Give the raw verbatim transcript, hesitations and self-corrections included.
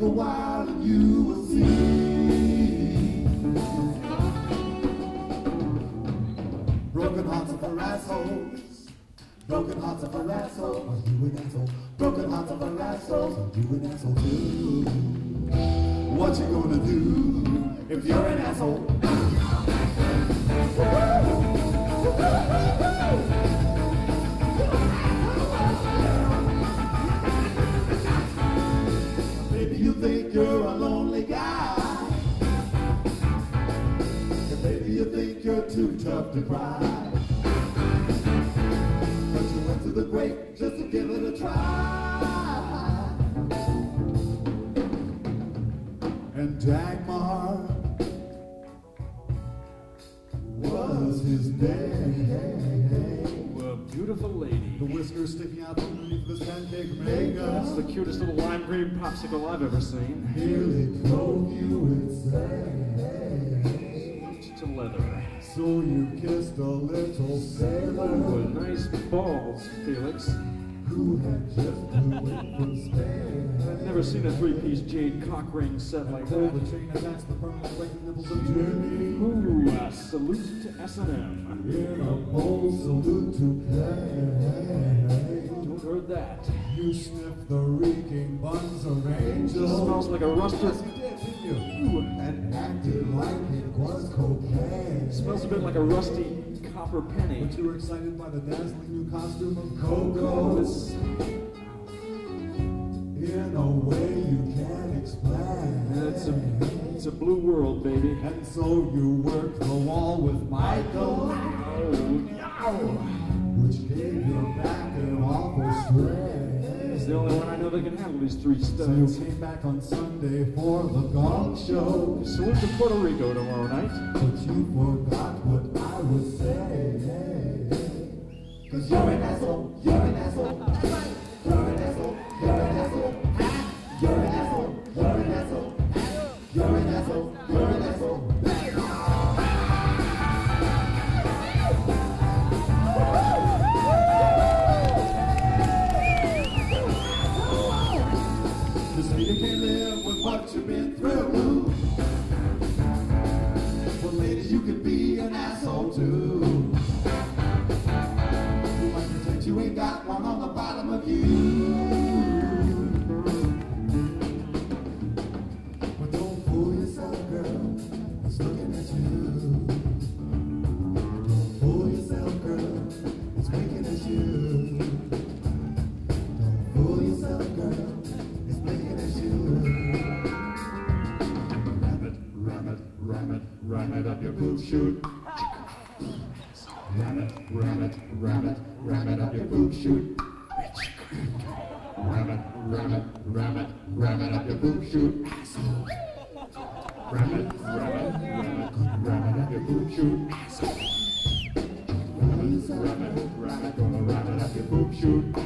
a while and you will see. Broken hearts are for assholes. Broken hearts are for assholes. Are you an asshole? Broken hearts are for assholes. Are you an asshole too? What you gonna do if you're an asshole? Maybe you think you're a lonely guy. And maybe you think you're too tough to cry. But you went to the grave just to give it a try. And Dagmar was his name. Well, beautiful lady. The whiskers sticking out underneath this pancake makeup. That's the cutest little lime green popsicle I've ever seen. Nearly drove you insane. To leather. So you kissed a little sailor. Well, nice balls, Felix. Who had just flew in from Spain. I've never seen a three-piece jade cock ring set like Pull that. the chain attached the permanent ring nipples of Jimmy. Ooh, uh, salute to S and M. In a bold salute to play. Don't heard that. You sniffed the reeking buns of angels. Smells like a rusted. Yes, you did, didn't you? Ooh, And acted like it was cocaine. smells a bit like a rusty copper penny. But you were excited by the dazzling new costume of Coco. This, In a way you can't explain. it's a, it's a blue world, baby. And so you worked the wall with Michael, Oh, yow! which gave your back an awful strain. He's the only one I know that can handle these three So you studs. came back on Sunday for the gong show. Salute to Puerto Rico tomorrow night. But you forgot what I would say. Cause you're an asshole, you're an asshole. You're an asshole, you're an asshole. You're an asshole, you're an asshole. You're an asshole, you're an asshole. Just so you can't live with what you've been through. Well, ladies, you can be an asshole too. You might pretend you ain't got one on the bottom of you. But don't fool yourself, girl. It's looking at you. Don't fool yourself, girl. It's winking at you. Don't fool yourself, girl. It's winking at you. Ram it, ram it, ram it, ram it up your poop chute. Ram it, ram it, ram it, ram it up your poop chute. Ram it, ram it, ram it, ram it up your poop chute. Ram it, ram it, ram it, ram it up your poop chute. Ram it, ram it, ram it, gonna ram it up your poop chute.